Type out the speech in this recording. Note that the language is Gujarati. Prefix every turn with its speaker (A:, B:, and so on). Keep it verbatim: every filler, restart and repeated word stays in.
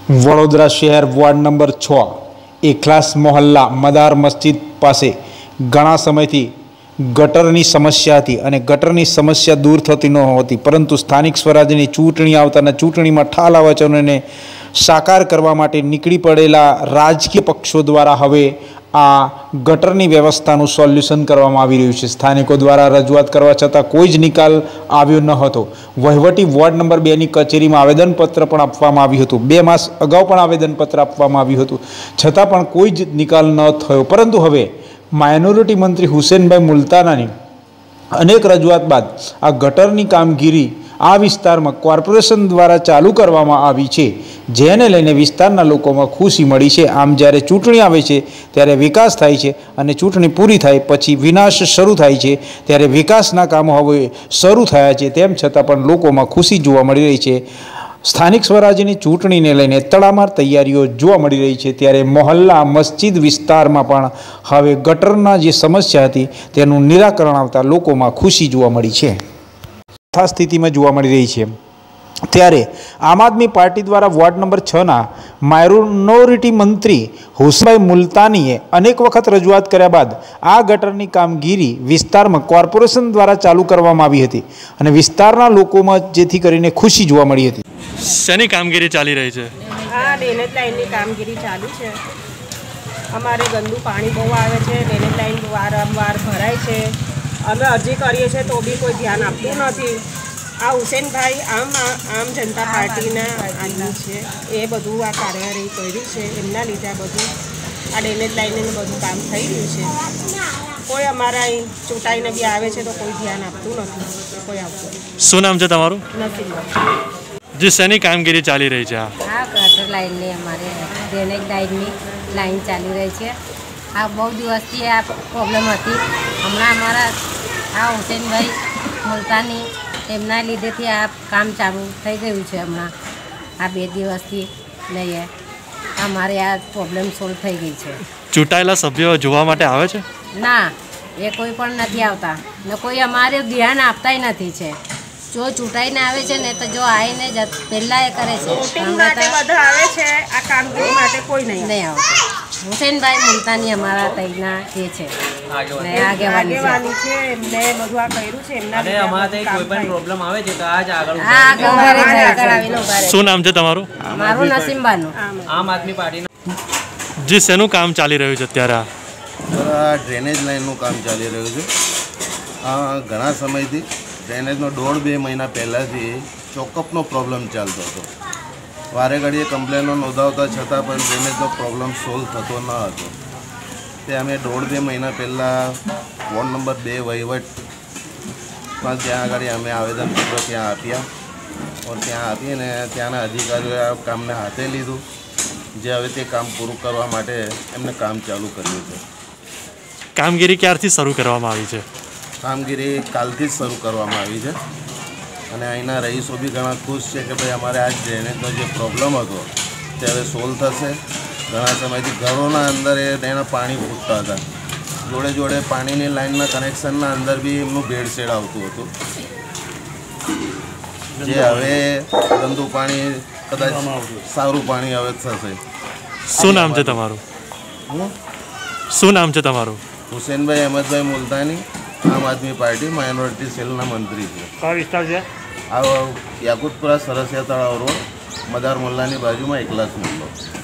A: વડોદરા શહેર વોર્ડ નંબર છ એકલાસ મોહલ્લા મદાર મસ્જિદ પાસે ઘણા સમયથી ગટરની સમસ્યા હતી અને ગટરની સમસ્યા દૂર થતી નહોતી, પરંતુ સ્થાનિક સ્વરાજ્યની ચૂંટણી આવતાના ચૂંટણીમાં ઠાલા વચનોને સાકાર કરવા માટે નીકળી પડેલા રાજકીય પક્ષો દ્વારા હવે આ ગટરની વ્યવસ્થાનું સોલ્યુશન કરવામાં આવી રહ્યું છે। સ્થાનિકો દ્વારા રજૂઆત કરવા છતાં કોઈ જ નિકાલ આવ્યો ન હતો। વહીવટી વોર્ડ નંબર બે ની કચેરીમાં આવેદનપત્ર પણ આપવામાં આવ્યું હતું। બે માસ અગાઉ પણ આવેદનપત્ર આપવામાં આવ્યું હતું, છતાં પણ કોઈ જ નિકાલ ન થયો। પરંતુ હવે માઇનોરિટી મંત્રી હુસેનભાઈ મુલતાનાની અનેક રજૂઆત બાદ આ ગટરની કામગીરી આ વિસ્તારમાં કોર્પોરેશન દ્વારા ચાલુ કરવામાં આવી છે, જેને લઈને વિસ્તારના લોકોમાં ખુશી મળી છે। આમ જ્યારે ચૂંટણી આવે છે ત્યારે વિકાસ થાય છે અને ચૂંટણી પૂરી થાય પછી વિનાશ શરૂ થાય છે, ત્યારે વિકાસના કામો હવે શરૂ થયા છે, તેમ છતાં પણ લોકોમાં ખુશી જોવા મળી રહી છે। સ્થાનિક સ્વરાજ્યની ચૂંટણીને લઈને તડામાર તૈયારીઓ જોવા મળી રહી છે, ત્યારે મોહલ્લા મસ્જિદ વિસ્તારમાં પણ હવે ગટરના જે સમસ્યા હતી તેનું નિરાકરણ આવતા લોકોમાં ખુશી જોવા મળી છે। સ્થિતિમાં જોવા મળી રહી છે, ત્યારે આમ આદમી પાર્ટી દ્વારા વોર્ડ નંબર છ ના માઇનોરિટી મંત્રી હુસેનભાઈ મુલતાનીએ અનેક વખત રજૂઆત કર્યા બાદ આ ગટરની કામગીરી વિસ્તારમાં કોર્પોરેશન દ્વારા ચાલુ કરવામાં આવી હતી અને વિસ્તારના લોકોમાં જેથી કરીને ખુશી જોવા મળી હતી।
B: શેની કામગીરી ચાલી રહી છે?
C: આ ડ્રેનેજ લાઈનની કામગીરી ચાલુ છે। અમારે ગંદુ પાણી બહુ આવે છે, ડ્રેનેજ લાઈન વારંવાર ભરાય છે, અમે અરજી કરીએ છીએ તો બી કોઈ ધ્યાન આપતું નથી। આ હુસેનભાઈ આમ આમ જનતા પાર્ટીના આદમી છે, એ બધું આ કાર્યવાહી કરી છે, એમના લીધે આ બધું આ ડ્રેનેજ લાઈનનું બધું કામ થઈ રહ્યું છે। કોઈ અમારા અહીં ચૂંટાઈને બી આવે છે તો કોઈ ધ્યાન આપતું નથી, કોઈ આવતું નથી।
B: શું નામ છે તમારું?
C: નથી
B: જે શેની કામગીરી ચાલી રહી છે? આ
D: આ ગટર લાઈનની અમારે ડ્રેનેજ લાઈનની લાઈન ચાલી રહી છે। આ બહુ દિવસથી આ પ્રોબ્લેમ હતી, હમણાં અમારા આ હુસેનભાઈ મુલતાની એમના લીધેથી આ કામ ચાલુ થઈ ગયું છે। હમણાં આ બે દિવસથી લઈએ અમારે આ પ્રોબ્લેમ સોલ્વ થઈ ગઈ છે।
B: ચૂંટાયેલા સભ્યો જોવા માટે આવે છે?
D: ના, એ કોઈ પણ નથી આવતા ને કોઈ અમારે ધ્યાન આપતાય નથી છે। જો ચૂંટાઈને આવે છે ને તો જો આવીને જ પહેલાં એ કરે છે,
C: વોટિંગ માટે બધા આવે છે, આ કામગીરી માટે કોઈ નહીં
D: નહીં આવતું। હુસેનભાઈ મુલતાની અમારા તઈના એ છે ને આગેવાની
C: છે, એમને બધું આ કર્યું છે, એમના
E: અને અમારે કોઈ પણ પ્રોબ્લેમ આવે છે તો આ જ આગળ
D: હા આગળ આગળ આવીને ઉભા રહે।
B: શું નામ છે તમારું?
D: મારું નસીમબાનું।
E: આમ આદમી પાર્ટીનું
B: જે શેનું કામ ચાલી રહ્યું છે અત્યારે?
F: આ ડ્રેનેજ લાઇનનું કામ ચાલી રહ્યું છે। આ ઘણા સમયથી ડ્રેનેજનો દોઢ બે મહિના પહેલાંથી ચોકઅપનો પ્રોબ્લેમ ચાલતો હતો। વારે ઘડીએ કમ્પ્લેનો નોંધાવતા છતાં પણ ડ્રેનેજનો પ્રોબ્લેમ સોલ્વ થતો ન હતો। તે અમે દોઢ બે મહિના પહેલાં વોર્ડ નંબર બે વહીવટમાં ત્યાં આગળ અમે આવેદનપત્ર ત્યાં આપ્યા ઓર ત્યાં આપીને ત્યાંના અધિકારીઓએ આ કામને હાથે લીધું, જે હવે તે કામ પૂરું કરવા માટે એમને કામ ચાલુ કર્યું છે।
B: કામગીરી ક્યારથી શરૂ કરવામાં આવી છે?
F: કામગીરી કાલથી જ શરૂ કરવામાં આવી છે અને અહીંના રહીશો બી ઘણા ખુશ છે કે ભાઈ અમારે આ ડ્રેનેજનો જે પ્રોબ્લેમ હતો તે હવે સોલ્વ થશે। ઘણા સમયથી ઘરોના અંદર એ એના પાણી ફૂટતા હતા, જોડે જોડે પાણીની લાઇનના કનેક્શનના અંદર બી એમનું ભેળસેળ આવતું હતું, જે હવે ગંદુ પાણી કદાચ સારું પાણી હવે થશે।
B: શું નામ છે તમારું? શું નામ છે તમારું?
F: હુસેનભાઈ અહેમદભાઈ મુલતાની, આમ આદમી પાર્ટી માઇનોરિટી સેલના મંત્રી છે।
B: કયો વિસ્તાર છે
F: આ યાકુતપુરા સરસિયા તળાવ રોડ, મદાર મોલ્લાની બાજુમાં એકલાસ મોહલ્લો।